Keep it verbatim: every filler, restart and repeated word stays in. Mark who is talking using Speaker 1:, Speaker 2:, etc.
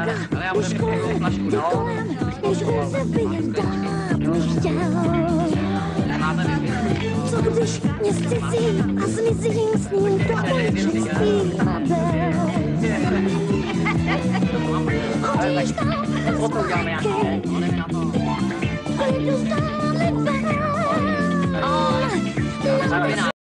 Speaker 1: po škole, kolem, než uzabijem dát bych chtěl. Co když mě zcizím a zmizím s ním do očistých kabel? Chodíš tam bez bajky, klidu zdánlivé.